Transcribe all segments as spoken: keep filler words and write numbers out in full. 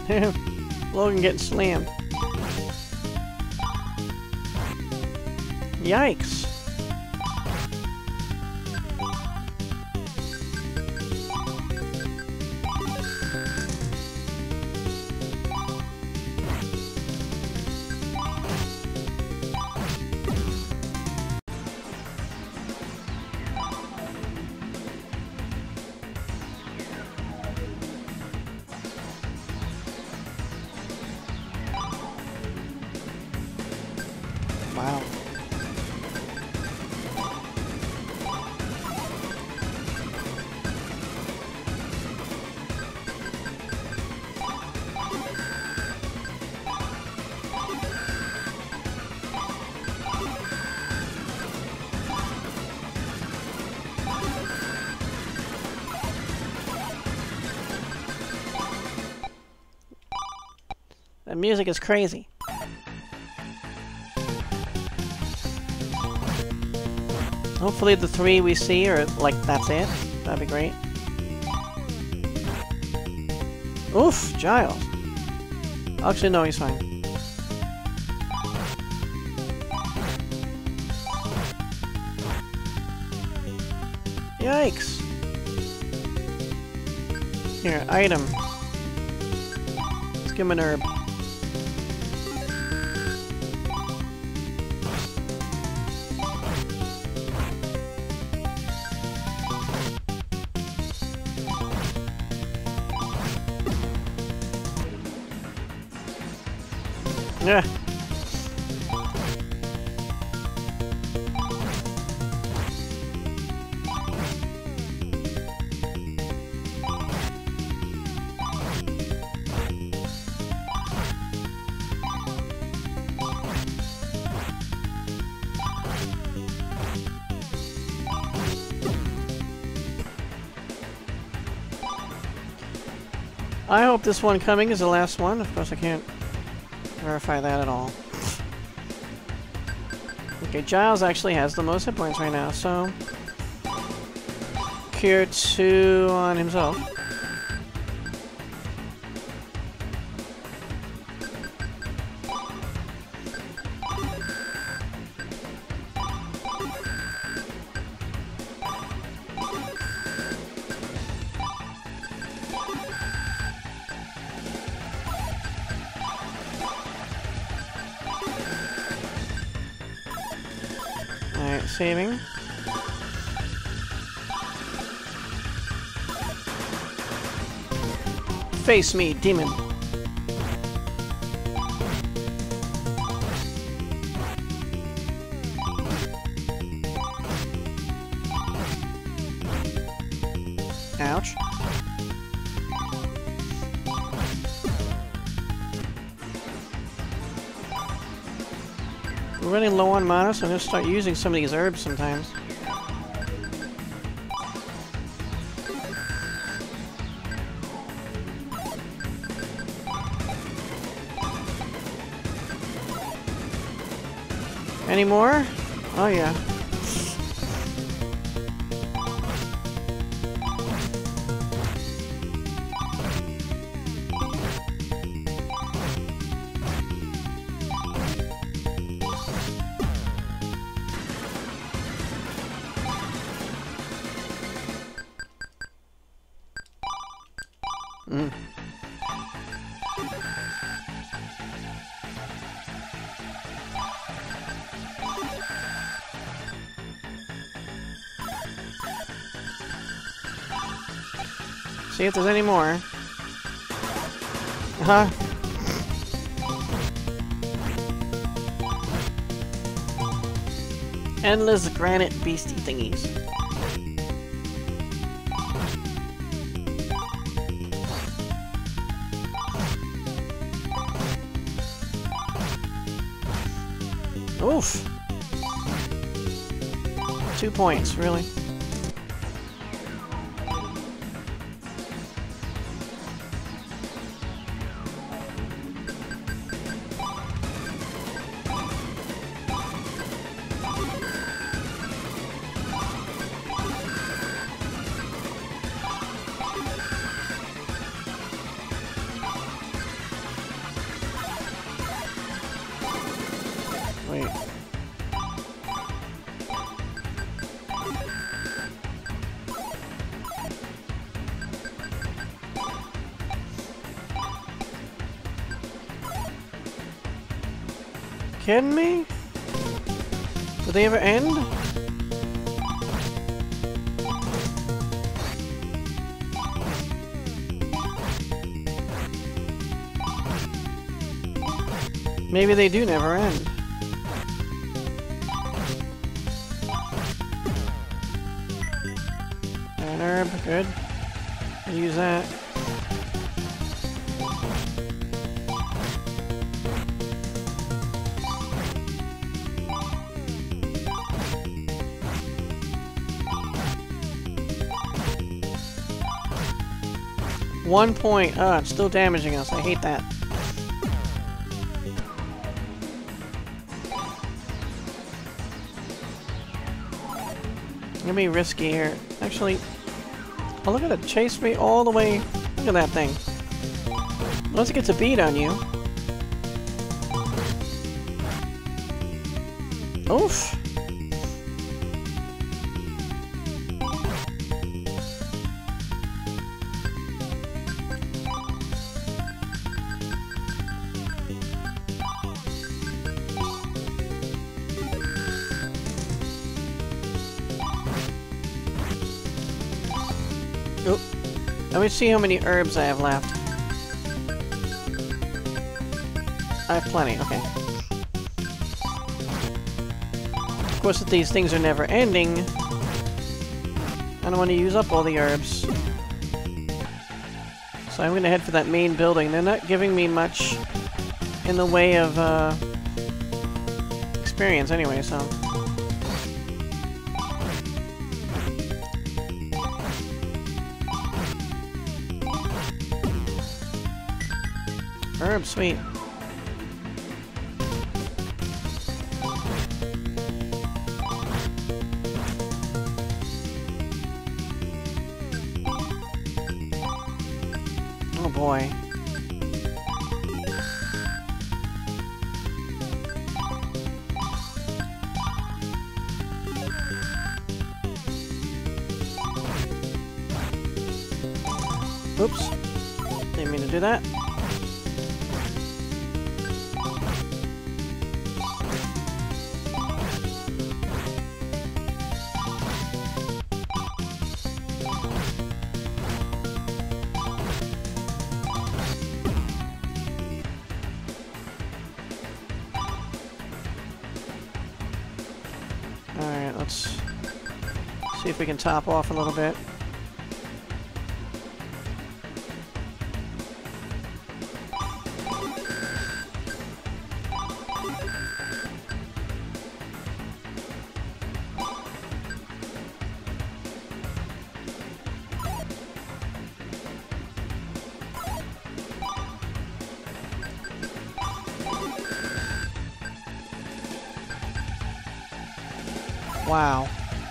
Logan getting slammed. Yikes. Wow. The music is crazy. Hopefully the three we see are like, that's it. That'd be great. Oof, Giles. Actually, no, he's fine. Yikes. Here, item. Let's give him an herb. Yeah. I hope this one coming is the last one. Of course, I can't verify that at all. Okay, Giles actually has the most hit points right now, so cure two on himself. Saving. Face me, demon. Ouch. We're running low on mana, so I'm going to start using some of these herbs sometimes. Any more? Oh yeah. Mm. See if there's any more. Uh-huh. Endless granite beastie thingies. Oof. Two points, really. kidding me? Do they ever end? Maybe they do never end. An herb, good. I'll use that. One point. Oh, it's still damaging us. I hate that. Gonna be risky here. Actually, oh, look at it. Chase me all the way. Look at that thing. Once it gets a bead on you. Oof. Oop. Let me see how many herbs I have left. I have plenty, okay. Of course, if these things are never ending, I don't want to use up all the herbs. So I'm going to head for that main building. They're not giving me much in the way of uh, experience anyway, so... Herb, sweet. Oh boy. Oops. Didn't mean to do that. Alright, let's see if we can top off a little bit. Wow.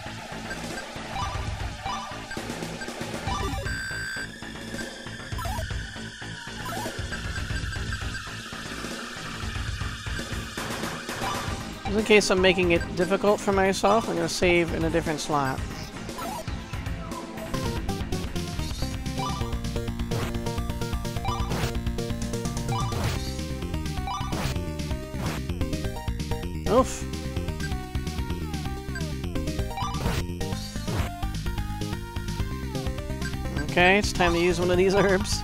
Just in case I'm making it difficult for myself, I'm going to save in a different slot. Oof. Okay, it's time to use one of these herbs.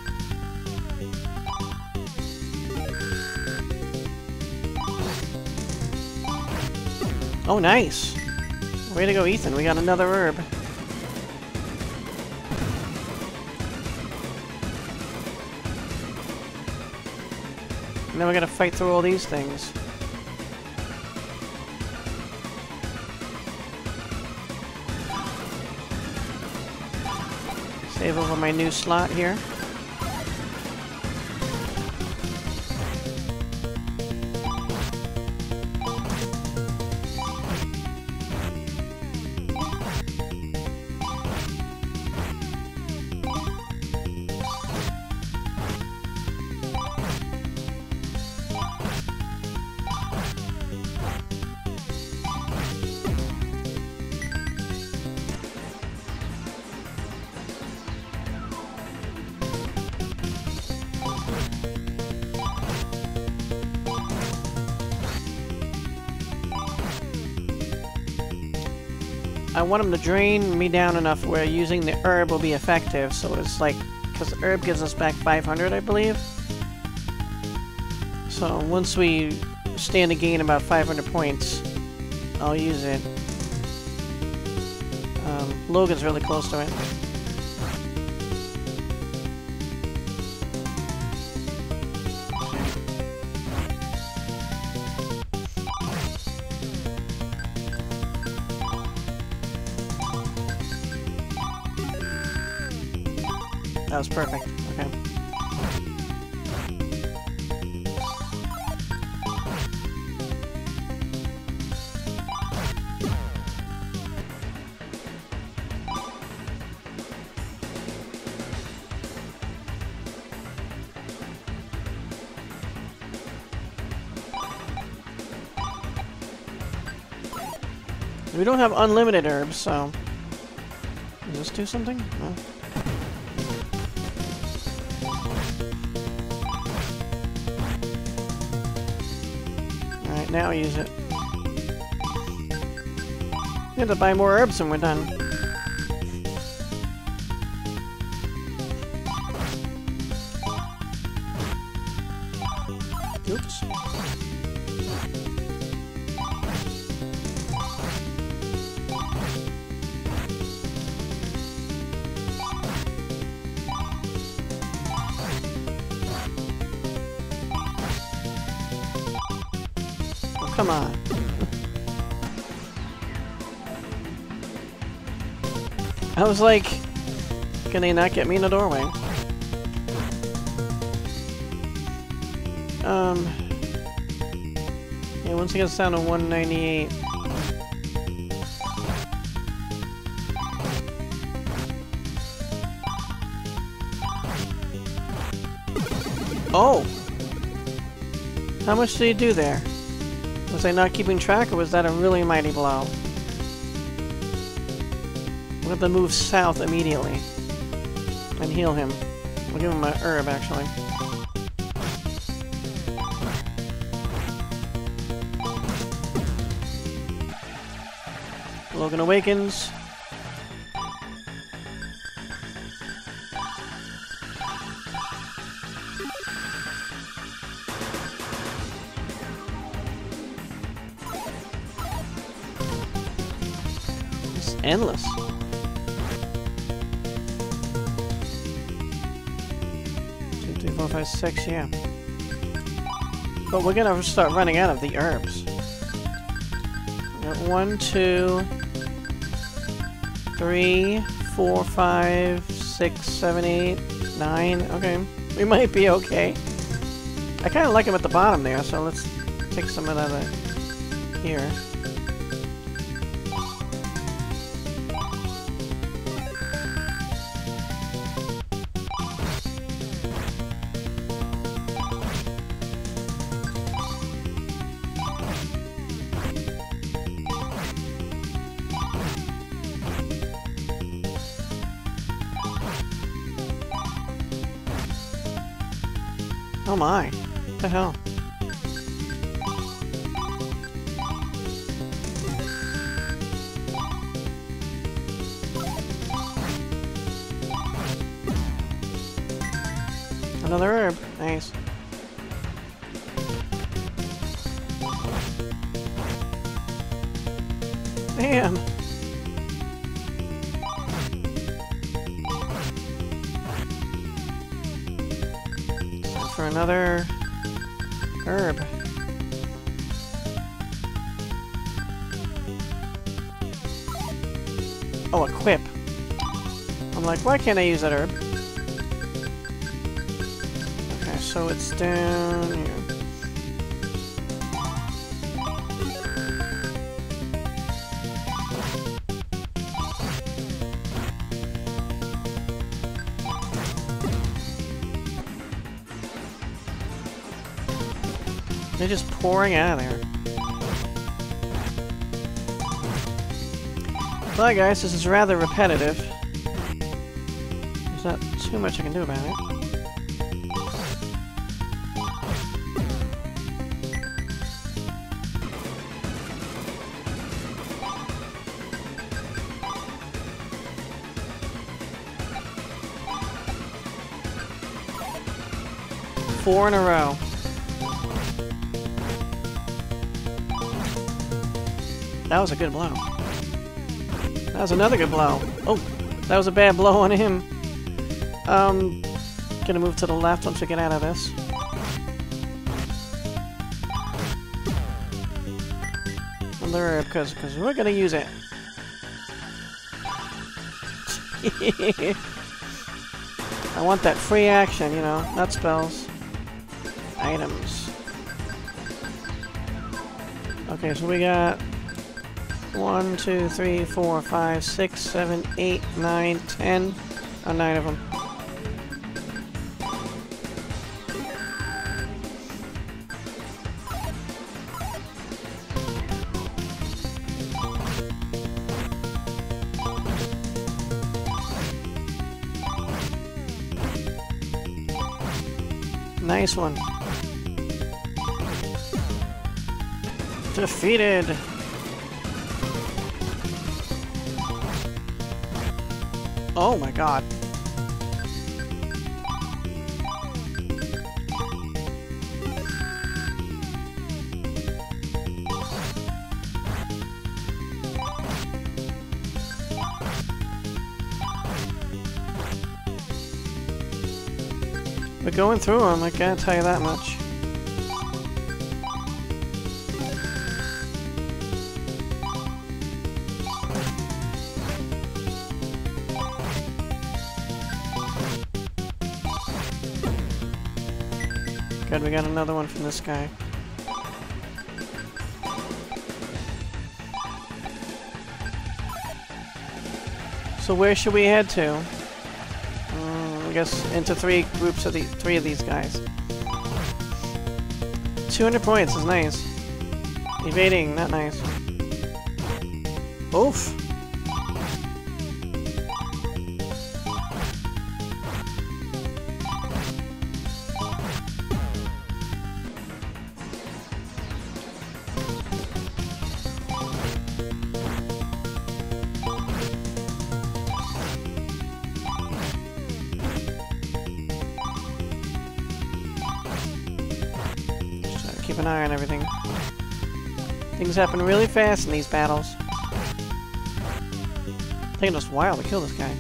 Oh, nice! Way to go, Ethan. We got another herb. Now we gotta fight through all these things. Save over my new slot here. I want him to drain me down enough where using the herb will be effective. So it's like, because the herb gives us back five hundred, I believe. So once we stand to gain about five hundred points, I'll use it. Um, Logan's really close to it. That was perfect. Okay. We don't have unlimited herbs, so... Does this do something? No. Alright, now use it. We have to buy more herbs when we're done. Oops. Come on. I was like, can they not get me in the doorway? Um. Yeah, once it gets down to one ninety-eight. Oh! How much did he do there? Was I not keeping track, or was that a really mighty blow? We'll have to move south immediately and heal him. We'll give him my herb, actually. Logan awakens. Endless. Two, three, four, five, six, yeah. But we're gonna start running out of the herbs. We got one, two, three, four, five, six, seven, eight, nine. Okay, we might be okay. I kind of like him at the bottom there, so let's take some of that here. Oh my. What the hell? Another herb. Nice. Damn. For another herb. Oh, equip. I'm like, why can't I use that herb? Okay, so it's down here. They're just pouring out of there. Well, guys, this is rather repetitive. There's not too much I can do about it. Four in a row. That was a good blow. That was another good blow. Oh, that was a bad blow on him. Um, gonna move to the left once we get out of this. Another herb, because because we're gonna use it. I want that free action, you know, not spells. Items. Okay, so we got one, two, three, four, five, six, seven, eight, nine, ten. Oh, nine of them. Nice one. Defeated. Oh my god. We're going through them, I can't tell you that much. Good, we got another one from this guy. So where should we head to? Um, I guess into three groups of the three of these guys. two hundred points is nice. Evading, not nice. Oof. Keep an eye on everything. Things happen really fast in these battles. It's taking us a while to kill this guy.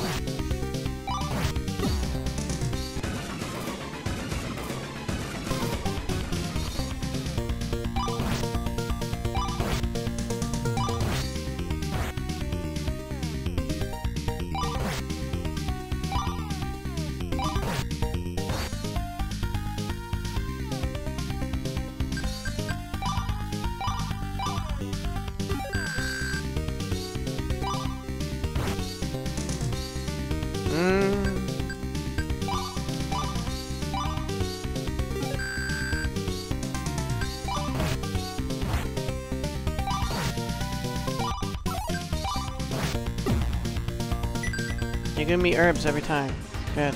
You give me herbs every time. Good.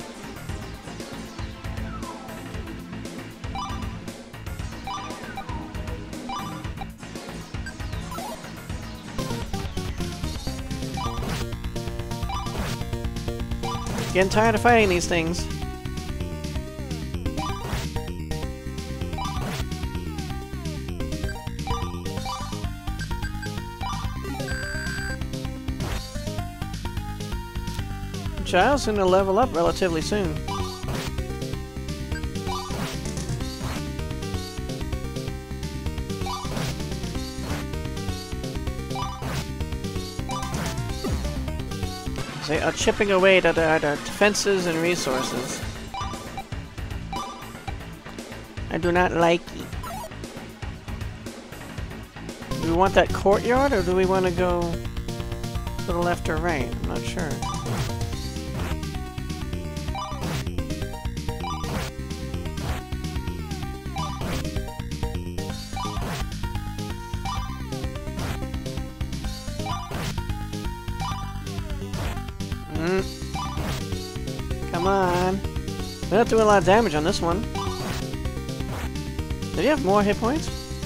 Getting tired of fighting these things. Child's gonna level up relatively soon. They are chipping away at our defenses and resources. I do not like it. Do we want that courtyard, or do we want to go to the left or right? I'm not sure. Come on. We're not doing a lot of damage on this one. Did he have more hit points?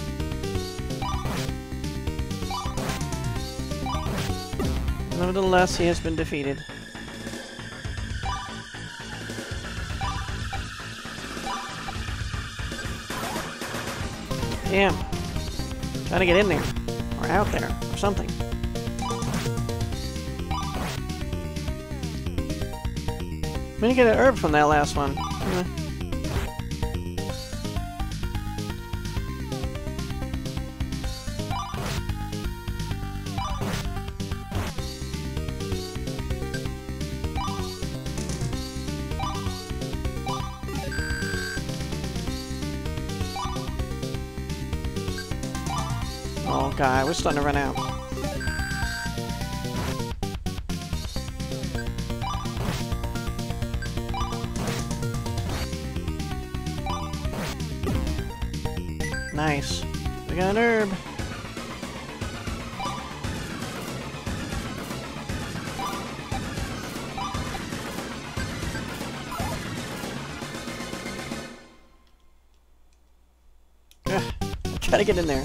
Nevertheless, he has been defeated. Damn. Trying to get in there. Or out there. Or something. I'm gonna get an herb from that last one. Eh. Oh god, we're starting to run out. Nice. We got an herb. Ugh, gotta get in there.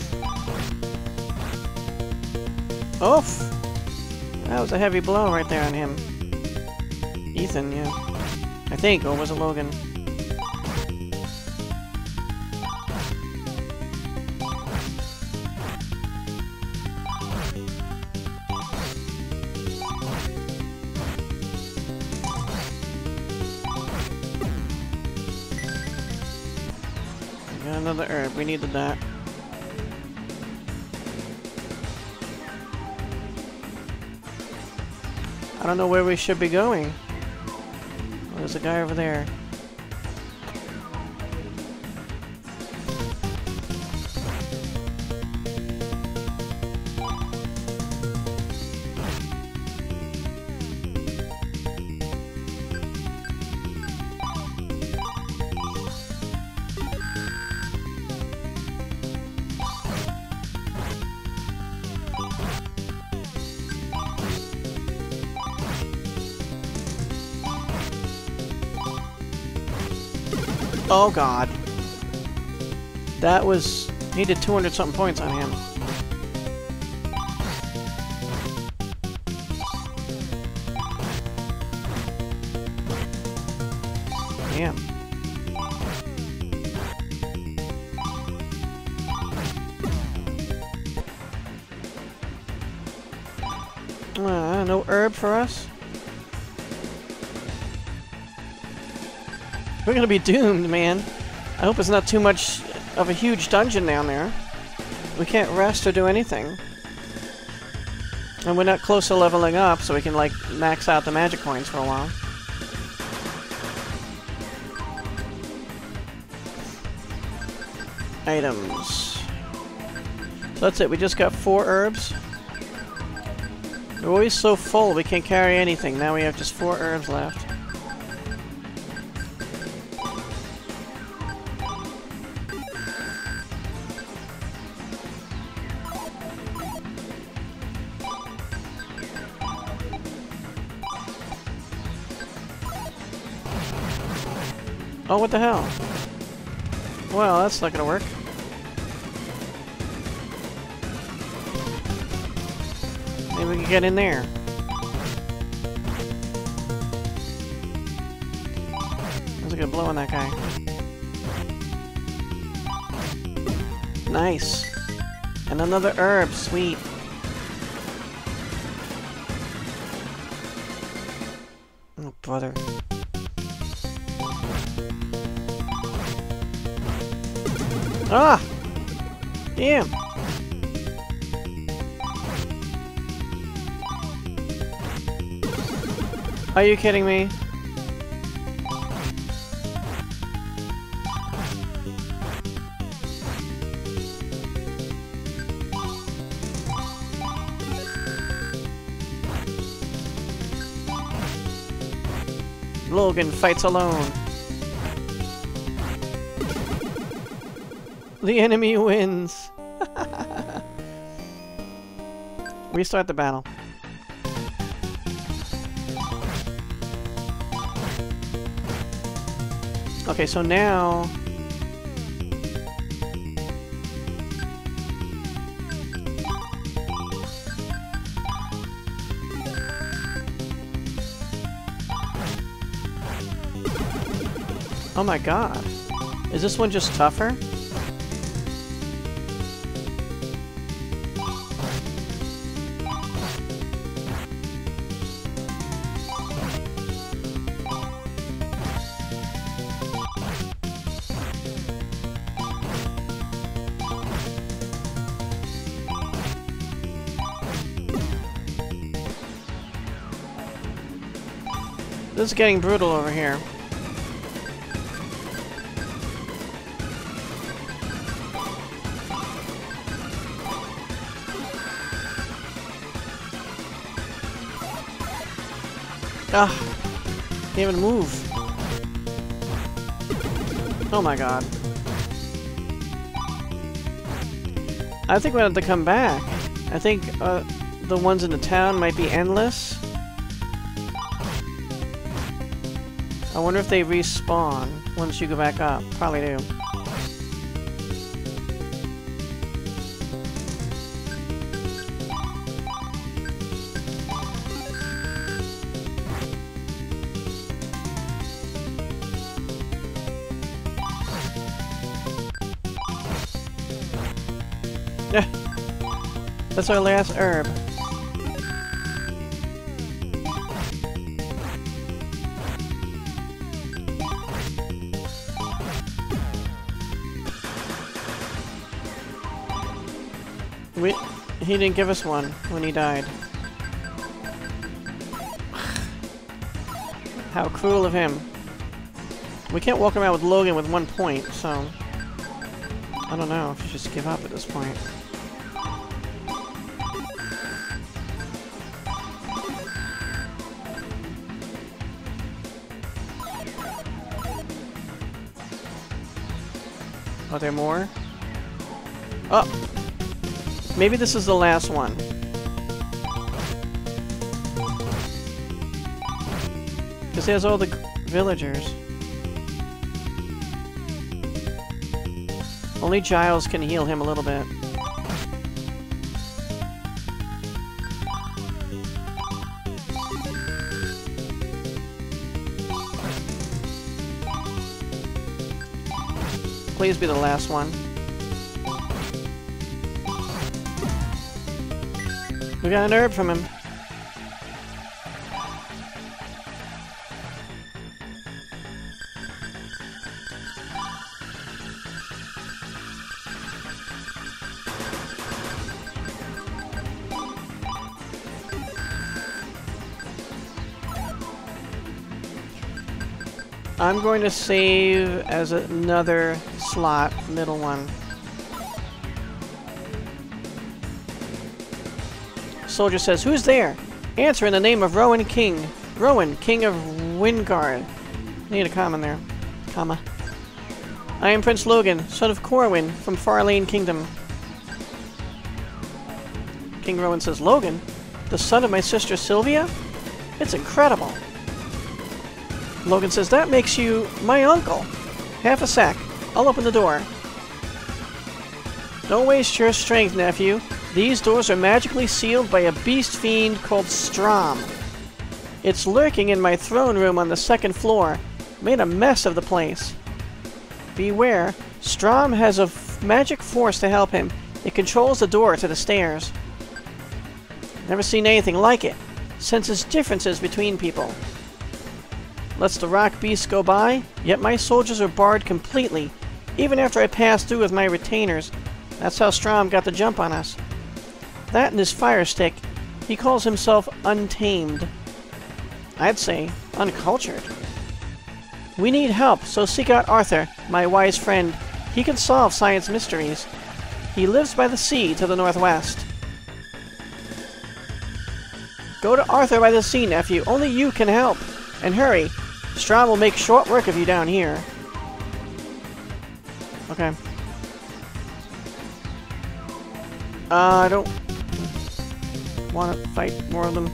Oof! That was a heavy blow right there on him. Ethan, yeah. I think, or was it Logan? Got another herb. We needed that. I don't know where we should be going. Oh, there's a guy over there. Oh god. That was... He did two hundred something points on him. Damn. Uh, no herb for us? We're gonna be doomed, man. I hope it's not too much of a huge dungeon down there. We can't rest or do anything. And we're not close to leveling up, so we can, like, max out the magic points for a while. Items. So that's it, we just got four herbs. We're always so full, we can't carry anything. Now we have just four herbs left. Oh, what the hell? Well, that's not gonna work. Maybe we can get in there. That's a good blow on that guy. Nice. And another herb, sweet. Oh, brother. Ah! Damn! Are you kidding me? Logan fights alone. The enemy wins! Restart the battle. Okay, so now... Oh my god. Is this one just tougher? This is getting brutal over here. Ah, can't even move. Oh my god. I think we have to come back. I think uh, the ones in the town might be endless. I wonder if they respawn once you go back up. Probably do. That's our last herb. We, he didn't give us one when he died. How cruel of him. We can't walk around with Logan with one point, so... I don't know if you just give up at this point. Are there more? Oh! Maybe this is the last one. Because there's all the villagers. Only Giles can heal him a little bit. Please be the last one. We got an herb from him. I'm going to save as another slot, middle one. Soldier says, "Who's there? Answer in the name of Rowan King. Rowan, King of Wingard." Need a comma there. Comma. "I am Prince Logan, son of Corwin, from Farlane Kingdom." King Rowan says, "Logan? The son of my sister Sylvia? It's incredible." Logan says, "That makes you my uncle. Half a sec. I'll open the door." "Don't waste your strength, nephew. These doors are magically sealed by a beast fiend called Strom. It's lurking in my throne room on the second floor. Made a mess of the place. Beware. Strom has a f magic force to help him. It controls the door to the stairs. Never seen anything like it. Senses differences between people. Lets the rock beasts go by, yet my soldiers are barred completely, even after I passed through with my retainers. That's how Strom got the jump on us. That and his fire stick. He calls himself untamed. I'd say uncultured. We need help, so seek out Arthur, my wise friend. He can solve science mysteries. He lives by the sea to the northwest. Go to Arthur by the sea, nephew. Only you can help. And hurry. Strom will make short work of you down here. Okay. Uh, I don't want to fight more of them.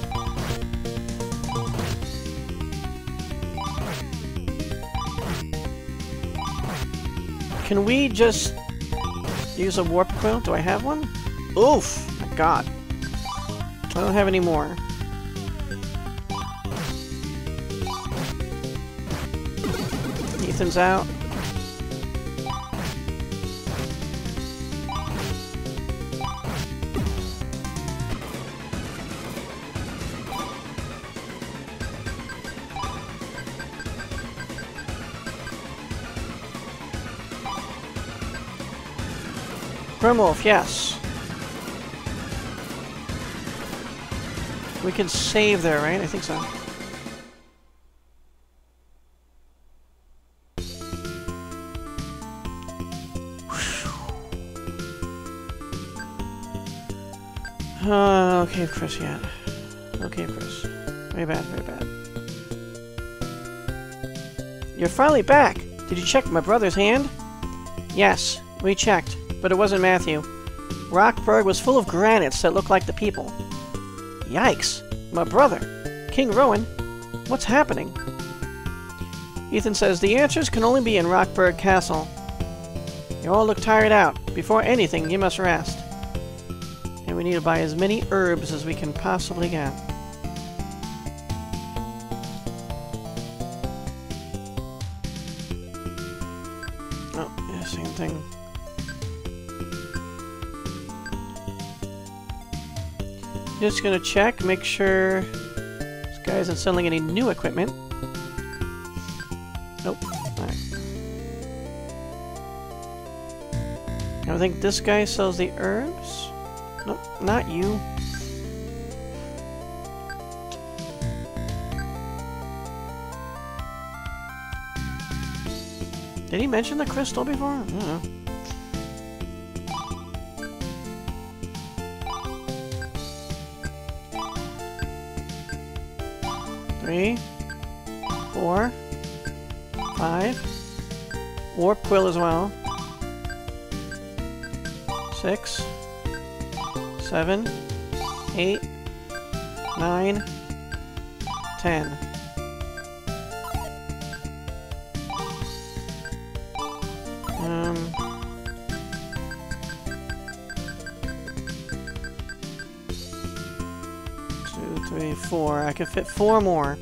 Can we just use a warp quill? Do I have one? Oof! My god. I don't have any more. Ethan's out. Grimwolf, yes. We can save there, right? I think so. Uh, okay, Chris, yeah. Okay, Chris. Very bad, very bad. You're finally back! Did you check my brother's hand? Yes, we checked, but it wasn't Matthew. Rokberg was full of granits that looked like the people. Yikes! My brother! King Rowan! What's happening? Ethan says the answers can only be in Rokberg Castle. You all look tired out. Before anything, you must rest. And we need to buy as many herbs as we can possibly get. Oh, yeah, same thing. Just gonna check, make sure this guy isn't selling any new equipment. Nope. Alright. I think this guy sells the herbs. Nope, not you. Did he mention the crystal before? I don't know. Three, four, five, warp quill as well. Six, seven, eight, nine, ten. Um, two, three, four. I could fit four more.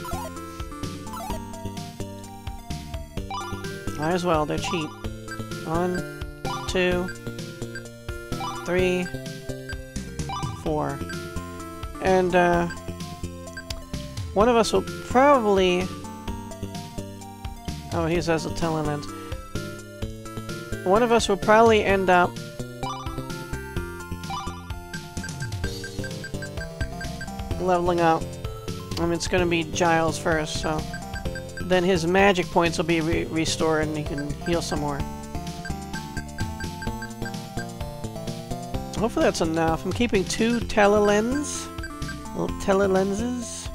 Might as well, they're cheap. One, two, three, four. And, uh, one of us will probably... Oh, he says the telelens. One of us will probably end up leveling up. I mean, it's gonna be Giles first, so... Then his magic points will be re restored and he can heal some more. Hopefully that's enough. I'm keeping two telelens. Little telelenses.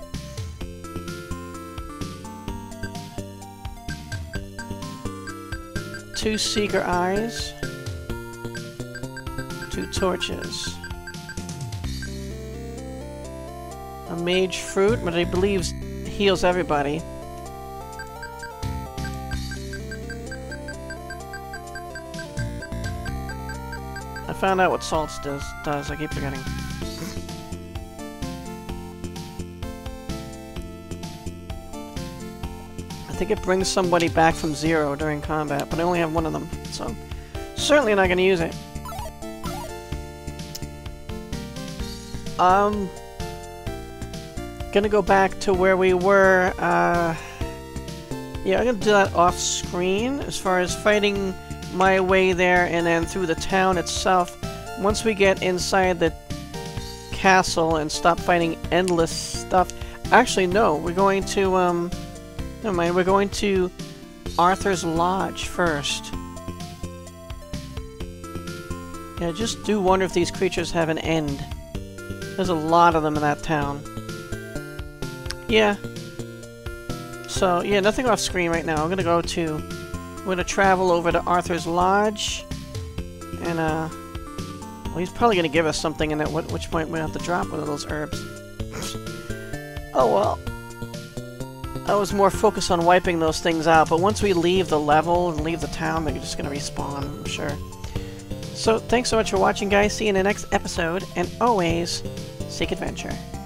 Two seeker eyes. Two torches. A mage fruit, but I believe heals everybody. I found out what salts does, does. I keep forgetting. I think it brings somebody back from zero during combat, but I only have one of them, so certainly not going to use it. Um, gonna go back to where we were. Uh, yeah, I'm gonna do that off screen as far as fighting my way there and then through the town itself. Once we get inside the castle and stop fighting endless stuff. Actually, no, we're going to, um, never mind, we're going to Arthur's Lodge first. Yeah, I just do wonder if these creatures have an end. There's a lot of them in that town. Yeah. So, yeah, nothing off screen right now. I'm gonna go to... We're gonna travel over to Arthur's Lodge, and uh, well, he's probably gonna give us something, and at which point we have to drop one of those herbs. Oh well. I was more focused on wiping those things out, but once we leave the level and leave the town, they're just gonna respawn, I'm sure. So thanks so much for watching, guys. See you in the next episode, and always seek adventure.